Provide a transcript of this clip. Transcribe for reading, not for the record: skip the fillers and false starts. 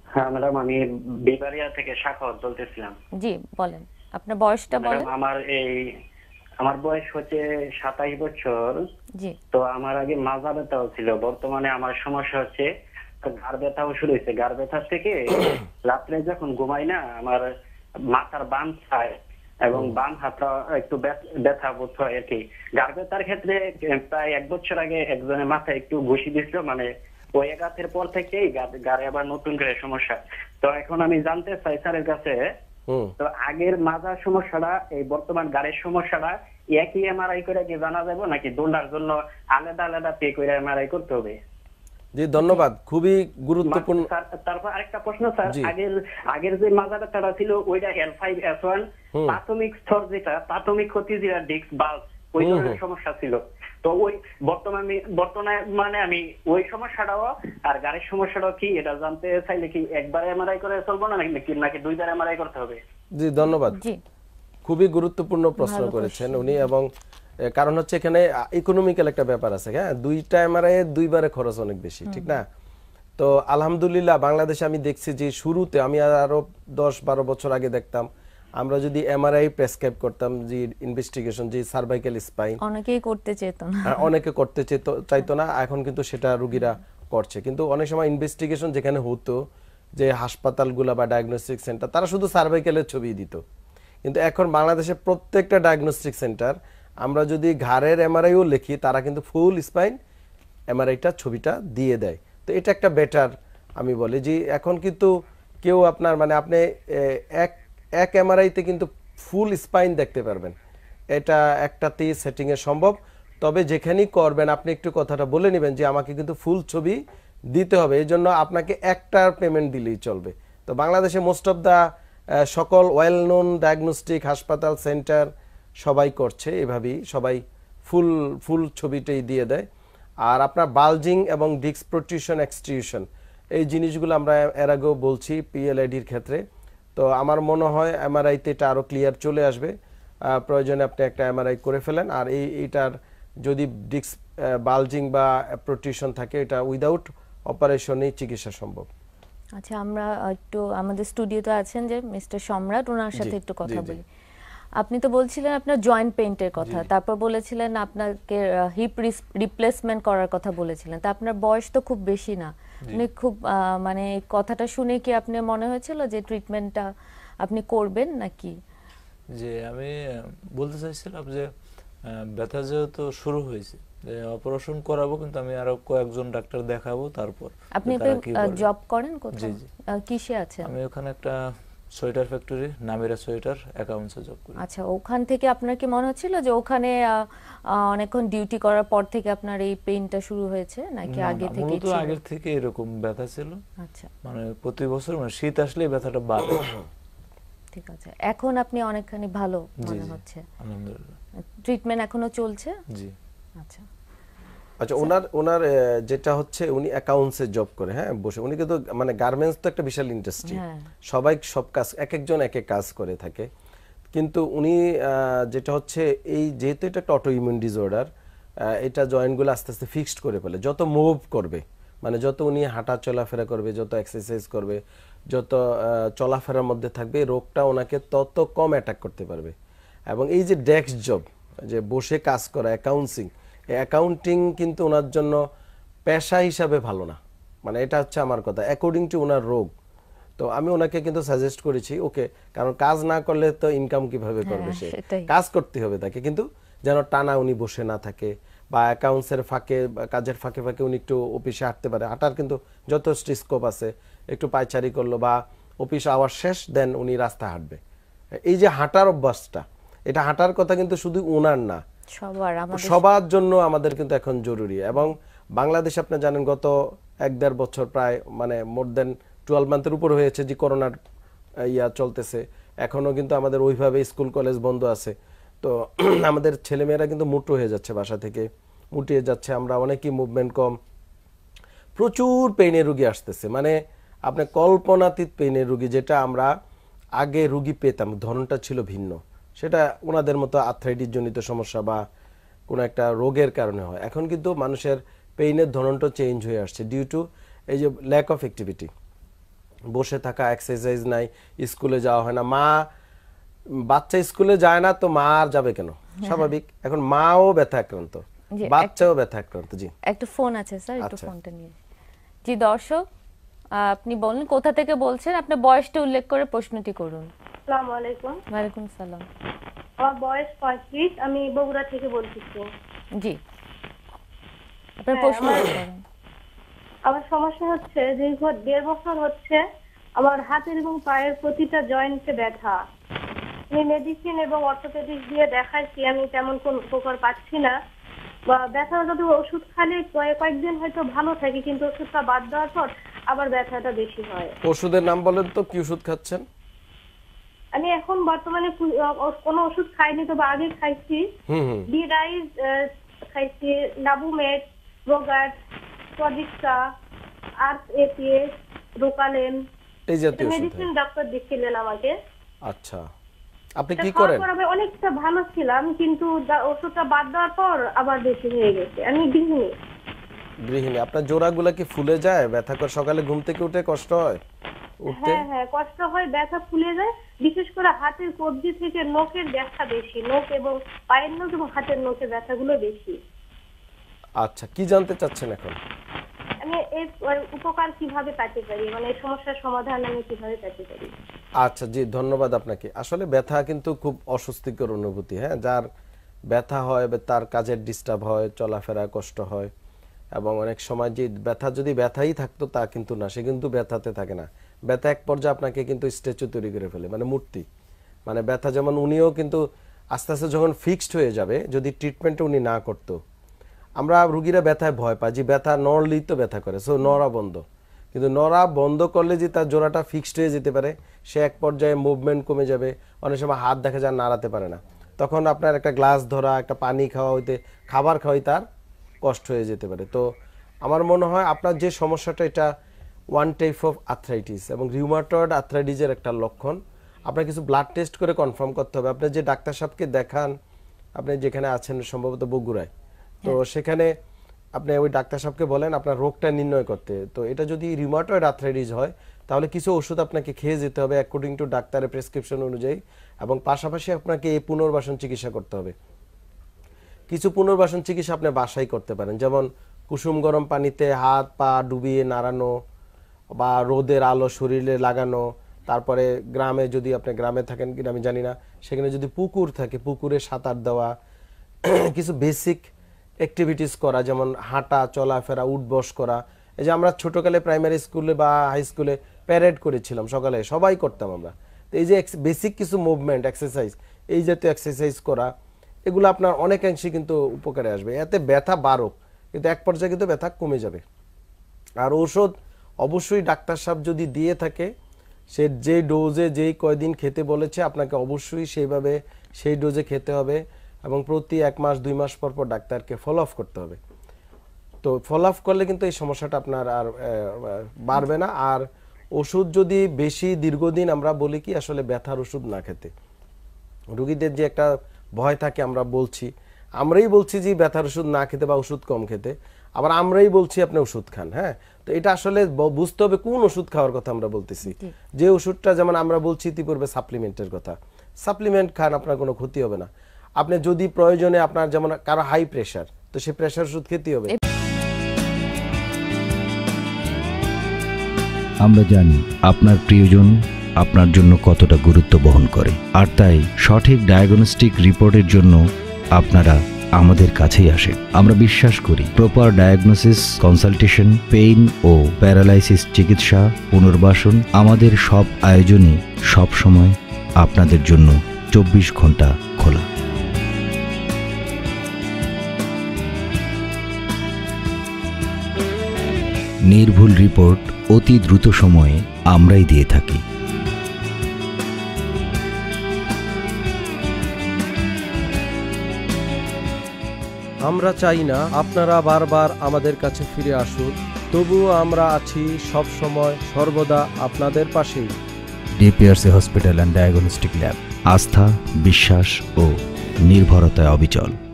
হ্যাঁ ম্যাডাম, আমি বিবারিয়া থেকে সাখাওয়াত বলতেছিলাম। জি, বলেন। আপনার বয়সটা ম্যাডাম, বলেন। আমার বয়স হচ্ছে 27 বছর। জি। তো আমার আগে মাজা ব্যথাও ছিল, বর্তমানে আমার সমস্যা হচ্ছে ঘাড় ব্যথাও শুরু হয়েছে। ঘাড় ব্যথার থেকে রাত্রে যখন ঘুমাই না, আমার মাথার বাম সাইড এবং বাম হাতটা একটু ব্যথা বোধ হয় আর কি। ঘাড় ব্যথার ক্ষেত্রে প্রায় 1 বছর আগে একজনের মাথায় একটু ঘুষি দিছিল, মানে ওই আঘাতের পর থেকেই ঘাড়ে আবার নতুন করে সমস্যা। তো এখন আমি জানতে চাই স্যারের কাছে, হুম। তো আগের মাজার সমস্যাটা এই বর্তমান গাড়ির সমস্যাটা একই এমআরআই করে কি জানা যাবে, নাকি দুটার জন্য আলাদা আলাদা পে করে এমআরআই করতে হবে? জি, ধন্যবাদ, খুবই গুরুত্বপূর্ণ। তারপর আরেকটা প্রশ্ন স্যার, জি। আগের আগের যে মাজা ব্যথাটা ছিল ওইটা L5S1 হুম প্রাথমিক স্তর, যেটা প্রাথমিক ক্ষতি, যেটা ডিস্ক বাল্ব, ওই হুম হুম ধরনের সমস্যা ছিল। তো ওই বর্তমানে মানে আমি ওই সমস্যাটাও আর গাড়ির সমস্যাটাও কি এটা জানতে চাইলে কি একবারে এমআরআই করে চলবো না, নাকি দুইবার এমআরআই করতে হবে? জি, ধন্যবাদ, জি, খুবই গুরুত্বপূর্ণ প্রশ্ন ভালো করেছেন কোশ্চেন। উনি। এবং কারণ হচ্ছে এখানে ইকোনমিক্যাল একটা ব্যাপার আছে। হ্যাঁ, দুইটা এমআরআই দুইবারে খরচ অনেক বেশি, ঠিক না? তো আলহামদুলিল্লাহ বাংলাদেশে আমি দেখছি যে শুরুতে আমি আরো 10-12 বছর আগে দেখতাম, আমরা যদি এমআরআই প্রেসক্রাইব করতাম, যে ইনভেস্টিগেশন, যে সার্ভাইকাল স্পাইন, অনেকেই করতে চেত না। অনেকে করতে চাইতো না। এখন কিন্তু সেটা রুগীরা করছে। কিন্তু অনেক সময় ইনভেস্টিগেশন যেখানে হতো, যে হাসপাতালগুলো বা ডায়াগনস্টিক সেন্টার, তারা শুধু সার্ভাইকালের ছবি দিত। কিন্তু এখন বাংলাদেশে প্রত্যেকটা ডায়াগনস্টিক সেন্টার, আমরা যদি ঘাড়ের এমআরআইও লিখি, তারা কিন্তু ফুল স্পাইন এমআরআইটা ছবিটা দিয়ে দেয়। তো এটা একটা বেটার, আমি বলি যে এখন কিন্তু কেউ আপনার মানে আপনি এক এক এমআরআইতে কিন্তু ফুল স্পাইন দেখতে পারবেন। এটা একটাতেই সেটিংয়ে সম্ভব। তবে যেখানেই করবেন আপনি একটু কথাটা বলে নেবেন যে আমাকে কিন্তু ফুল ছবি দিতে হবে, এই জন্য আপনাকে একটার পেমেন্ট দিলেই চলবে। তো বাংলাদেশে মোস্ট অফ দ্য সকল ওয়েল নোন ডায়াগনস্টিক হাসপাতাল সেন্টার সবাই করছে এভাবেই, সবাই ফুল ফুল ছবিটাই দিয়ে দেয়। আর আপনার বালজিং এবং ডিস্ক প্রোট্রুশন এক্সট্রিউশন, এই জিনিসগুলো আমরা এর আগেও বলছি পিএলআইডির ক্ষেত্রে। তো আমার মনে হয় এমআরআইতে এটা আরও ক্লিয়ার চলে আসবে। প্রয়োজনে আপনি একটা এমআরআই করে ফেলেন। আর এইটার যদি ডিস্ক বালজিং বা প্রোট্রুশন থাকে, এটা উইদাউট অপারেশনেই চিকিৎসা সম্ভব। আচ্ছা, আমরা একটু আমাদের স্টুডিওতে আছেন যে মিস্টার সম্রাট, ওনার সাথে জি একটু জি কথা জি বলি। আপনি তো বলছিলেন আপনার জয়েন্ট পেইন্টের জি। কথা, তারপর বলেছিলেন আপনাকে হিপ রিপ্লেসমেন্ট করার কথা বলেছিলেন। তা আপনার বয়স তো খুব বেশি না, জি মানে খুব মানে এই কথাটা শুনে কি আপনি মনে হয়েছিল যে ট্রিটমেন্টটা আপনি করবেন নাকি? যে আমি বলতে চাইছিলাম যে ব্যথা যেহেতু শুরু হয়েছে, যে অপারেশন করাবো, কিন্তু আমি আরো কয়েকজন ডাক্তার দেখাবো, তারপর আপনি যে তো তারা কি করে। জব করেন জি কোথাও? জি, কিসে আছেন? আমি ওখানে একটা সোয়েটার ফ্যাক্টরি, নামিরা সোয়েটার অ্যাকাউন্টসে জব করি। আচ্ছা, ওখান থেকে আপনার কি মনে হচ্ছিল যে ওখানে অনেকক্ষণ ডিউটি করার পর থেকে আপনার এই পেইনটা শুরু হয়েছে, নাকি না আগে না, থেকেই মূলত ছিল? আগের থেকে এরকম ব্যথা ছিল। আচ্ছা, মানে প্রতি বছর মানে শীত আসলেই ব্যথাটা বাড়ে। ঠিক আছে। এখন আপনি অনেকখানি ভালো জি মনে জি, হচ্ছে? আলহামদুলিল্লাহ। ট্রিটমেন্ট এখনো চলছে? জি আচ্ছা। আচ্ছা, ওনার ওনার যেটা হচ্ছে উনি অ্যাকাউন্টসে জব করে, হ্যাঁ, বসে। উনি কিন্তু মানে গার্মেন্টস তো একটা বিশাল ইন্ডাস্ট্রি, হ্যাঁ। সবাই সব কাজ, এক একজন এক এক কাজ করে থাকে। কিন্তু উনি যেটা হচ্ছে, এই যেহেতু এটা একটা অটো ইমিউন ডিসঅর্ডার, এটা জয়েন্টগুলো আস্তে আস্তে ফিক্সড করে ফেলে। যত মুভ করবে, মানে যত উনি হাঁটা চলাফেরা করবে, যত এক্সারসাইজ করবে, যত চলাফেরার মধ্যে থাকবে, রোগটা ওনাকে তত কম অ্যাটাক করতে পারবে। এবং এই যে ডেস্ক জব, যে বসে কাজ করা, অ্যাকাউন্টিং কিন্তু ওনার জন্য পেশা হিসাবে ভালো না। মানে এটা হচ্ছে আমার কথা, অ্যাকর্ডিং টু ওনার রোগ। তো আমি ওনাকে কিন্তু সাজেস্ট করেছি, ওকে, কারণ কাজ না করলে তো ইনকাম কিভাবে করবে হ্যাঁ, সে, সেটাই। কাজ করতে হবে তাকে, কিন্তু যেন টানা উনি বসে না থাকে, বা অ্যাকাউন্টসের ফাঁকে বা কাজের ফাঁকে ফাঁকে উনি একটু অফিসে হাঁটতে পারে। হাঁটার কিন্তু যত স্কোপ আছে, একটু পায়চারি করলো বা অফিস আওয়ার শেষ, দেন উনি রাস্তা হাঁটবে। এই যে হাঁটার অভ্যাসটা, এটা হাঁটার কথা কিন্তু শুধু ওনার না, সবার, আমাদের সবার জন্য আমাদের কিন্তু এখন জরুরি। এবং বাংলাদেশ আপনি জানেন গত 1-1.5 বছর, প্রায় মানে মোর দেন 12 মান্থের উপর হয়েছে যে করোনার চলতেছে। এখনো কিন্তু আমাদের ওইভাবে স্কুল কলেজ বন্ধ আছে। তো আমাদের ছেলেমেয়েরা কিন্তু মুটো হয়ে যাচ্ছে, বাসা থেকে মুটিয়ে যাচ্ছে। আমরা অনেকই মুভমেন্ট কম, প্রচুর পেইনের রুগী আসতেছে, মানে আপনি কল্পনাতীত পেইনের রুগী, যেটা আমরা আগে রুগী পেতাম ধরনটা ছিল ভিন্ন। সেটা ওনাদের মতো আর্থ্রাইটিস জনিত সমস্যা বা কোনো একটা রোগের কারণে হয়। এখন কিন্তু মানুষের পেইনের ধরনটা চেঞ্জ হয়ে আসছে ডিউ টু এই যে ল্যাক অফ অ্যাক্টিভিটি। বসে থাকা, এক্সারসাইজ নাই, স্কুলে যাওয়া হয় না। বাচ্চা স্কুলে যায় না তো মা আর যাবে কেন, স্বাভাবিক। এখন মাও ব্যথা আক্রান্ত, বাচ্চাও ব্যথা আক্রান্ত। জি, একটা ফোন আছে স্যার, একটু ফোনটা নিয়ে। জি দর্শক, আপনি বলেন কোথা থেকে বলছেন, আপনার বয়সটা উল্লেখ করে প্রশ্নটি করুন। আসসালামু আলাইকুম। ওয়ালাইকুম সালাম। আমার বয়স 35, আমি বগুড়া থেকে বলছি। জি, আপনার প্রশ্ন করুন। আমার সমস্যা হচ্ছে দীর্ঘ 1.5 বছর হচ্ছে আমার হাতের এবং পায়ের প্রতিটা জয়েন্টে ব্যথা। আমি মেডিসিন এবং অর্থোপেডিক দিয়ে দেখাইছি, আমি তেমন কোনো উপকার পাচ্ছি না। বা ব্যথা যদি ওষুধ খালি কয়েকদিন হয়তো ভালো থাকে, কিন্তু ওষুধটা বাদ দেওয়ার পর আবার ব্যথাটা বেশি হয়। ওষুধের নাম বলেন তো, কি ওষুধ খাচ্ছেন? আমি এখন বর্তমানে কোনো ওষুধ খাইনি, তবে আগে খাইছি। ডিরাইজ খাইছি, নাবুমেট, রোগাট, প্রডিক্সা, আরএপিএস, রোকালেন, এই জাতীয় মেডিসিন ডক্টর দিছিলেন আমাকে। আচ্ছা, আপনি কি করেন? আমি অনেকটা ভালো ছিলাম, কিন্তু ওষুধটা বাদ দেওয়ার পর আবার বেশি হয়ে গেছে। আমি গৃহিণী। আপনার জোড়াগুলো কি ফুলে যায়? ব্যথা করে সকালে ঘুম থেকে উঠে কষ্ট হয় উঠতে? হ্যাঁ, কষ্ট হয়, ব্যথা ফুলে যায়। বিশেষ করে হাতের কবজি থেকে নখের ব্যথা বেশি, নখ এবং পায়ের নখ এবং হাতের নখের ব্যথাগুলো বেশি। আচ্ছা, কি জানতে চাচ্ছেন এখন? আমি এই উপকার কিভাবে পেতে পারি, মানে এই সমস্যার সমাধান আমি কিভাবে পেতে পারি? আচ্ছা, জি ধন্যবাদ আপনাকে। আসলে ব্যথা কিন্তু খুব অস্বস্তিকর অনুভূতি। হ্যাঁ, যার ব্যথা হয় তার কাজের ডিস্টার্ব হয়, চলাফেরা কষ্ট হয়, এবং অনেক সময় যে ব্যথা যদি ব্যথাই থাকতো তা কিন্তু না, সে কিন্তু ব্যথাতে থাকে না। ব্যথা এক পর্যায়ে আপনাকে কিন্তু স্ট্যাচু তৈরি করে ফেলে, মানে মূর্তি। মানে ব্যথা যেমন উনিও কিন্তু আস্তে আস্তে যখন ফিক্সড হয়ে যাবে, যদি ট্রিটমেন্ট উনি না করতো, আমরা রুগীরা ব্যথায় ভয় পাই যে ব্যথা নড়লেই তো ব্যথা করে, সো নড়া বন্ধ। কিন্তু নড়া বন্ধ করলে যে তার জোড়াটা ফিক্সড হয়ে যেতে পারে, সে এক পর্যায়ে মুভমেন্ট কমে যাবে, অনেক সময় হাত দেখা যায় নাড়াতে পারে না, তখন আপনার একটা গ্লাস ধরা, একটা পানি খাওয়া হইতে, খাবার খাওয়াই তার কষ্ট হয়ে যেতে পারে। তো আমার মনে হয় আপনার যে সমস্যাটা, এটা ওয়ান টাইপ অফ আর্থ্রাইটিস এবং রিউমাটয়েড আর্থ্রাইটিসের একটা লক্ষণ। আপনার কিছু ব্লাড টেস্ট করে কনফার্ম করতে হবে। আপনি যে ডাক্তার সাহেবকে দেখান, আপনি যেখানে আছেন সম্ভবত বগুড়ায়, তো সেখানে আপনি ওই ডাক্তার সাহেবকে বলেন আপনার রোগটা নির্ণয় করতে। তো এটা যদি রিউমাটয়েড আর্থ্রাইটিস হয়, তাহলে কিছু ওষুধ আপনাকে খেয়ে যেতে হবে অ্যাকর্ডিং টু ডাক্তারের প্রেসক্রিপশন অনুযায়ী, এবং পাশাপাশি আপনাকে এই পুনর্বাসন চিকিৎসা করতে হবে। কিছু পুনর্বাসন চিকিৎসা আপনি বাসায় করতে পারেন, যেমন কুসুম গরম পানিতে হাত পা ডুবিয়ে নাড়ানো, বা রোদের আলো শরীরে লাগানো। তারপরে গ্রামে, যদি আপনি গ্রামে থাকেন কিনা আমি জানি না, সেখানে যদি পুকুর থাকে, পুকুরে সাঁতার দেওয়া, কিছু বেসিক অ্যাক্টিভিটিস করা, যেমন হাঁটা, চলাফেরা, উঠবস করা। এই যে আমরা ছোটকালে প্রাইমারি স্কুলে বা হাই স্কুলে প্যারেড করেছিলাম, সকালে সবাই করতাম আমরা। তো এই যে বেসিক কিছু মুভমেন্ট, এক্সারসাইজ, এই জাতীয় এক্সারসাইজ করা, এগুলো আপনার অনেকাংশে কিন্তু উপকারে আসবে। এতে ব্যথা বাড়ুক, কিন্তু এক পর্যায়ে কিন্তু ব্যথা কমে যাবে। আর ঔষধ অবশ্যই ডাক্তার সাহেব যদি দিয়ে থাকে, সে যে ডোজে যেই কয়দিন খেতে বলেছে আপনাকে অবশ্যই সেইভাবে সেই ডোজে খেতে হবে, এবং প্রতি 1 মাস 2 মাস পর পর ডাক্তারকে ফলো আপ করতে হবে। তো ফলো আপ করলে কিন্তু এই সমস্যাটা আপনার আর বাড়বে না। আর ওষুধ যদি বেশি দীর্ঘদিন, আমরা বলি কি আসলে ব্যথার ওষুধ না খেতে, রুগীদের যে একটা ভয় থাকে, আমরাই বলছি যে ব্যথার ওষুধ না খেতে বা ওষুধ কম খেতে, আবার আমরাই বলছি আপনি ওষুধ খান। হ্যাঁ, তো এটা আসলে বুঝতে হবে কোন ওষুধ খাওয়ার কথা আমরা বলতেছি। যে ওষুধটা, যেমন আমরা বলছি ইতিপূর্বে সাপ্লিমেন্টের কথা, সাপ্লিমেন্ট খান, আপনার কোনো ক্ষতি হবে না। আপনি যদি প্রয়োজনে, আপনার যেমন কারো হাই প্রেশার, তো সে প্রেশার ওষুধ খেতে হবে। আমরা জানি আপনার প্রিয়জন আপনার জন্য কতটা গুরুত্ব বহন করে, আর তাই সঠিক ডায়াগনস্টিক রিপোর্টের জন্য আপনারা আমাদের কাছেই আসেন। আমরা বিশ্বাস করি প্রপার ডায়াগনোসিস, কনসালটেশন, পেইন ও প্যারালাইসিস চিকিৎসা, পুনর্বাসন, আমাদের সব আয়োজনই সব সময় আপনাদের জন্য 24 ঘন্টা খোলা। নির্ভুল রিপোর্ট অতি দ্রুত সময়ে আমরাই দিয়ে থাকি। আমরা চাই না আপনারা বারবার আমাদের কাছে ফিরে আসুন, তবুও আমরা আছি সব সময় সর্বদা আপনাদের পাশেই। DPRC hospital and diagnostic lab, আস্থা, বিশ্বাস ও নির্ভরতায় অবিচল।